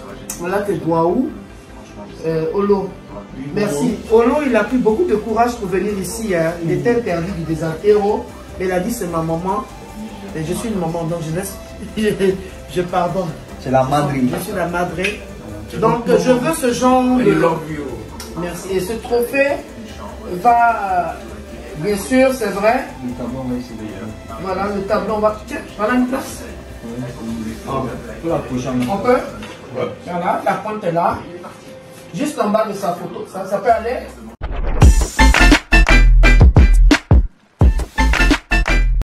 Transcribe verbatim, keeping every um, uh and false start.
Voilà tes doigts où euh, Olo. Merci. Olo, il a pris beaucoup de courage pour venir ici. Hein. Il était interdit du désaltéro. Mais il a dit c'est ma maman. Et je suis une maman, donc je laisse. je, je pardonne. C'est la madrine. Je suis la madrine. Donc je veux ce genre de. Merci. Et ce trophée va. Bien sûr, c'est vrai. Le tableau, on va essayer. Voilà, le tableau, on va. Tiens, voilà une place. Ah, pour la prochaine. On peut. Voilà, la pointe est là. Juste en bas de sa photo. Ça, ça peut aller.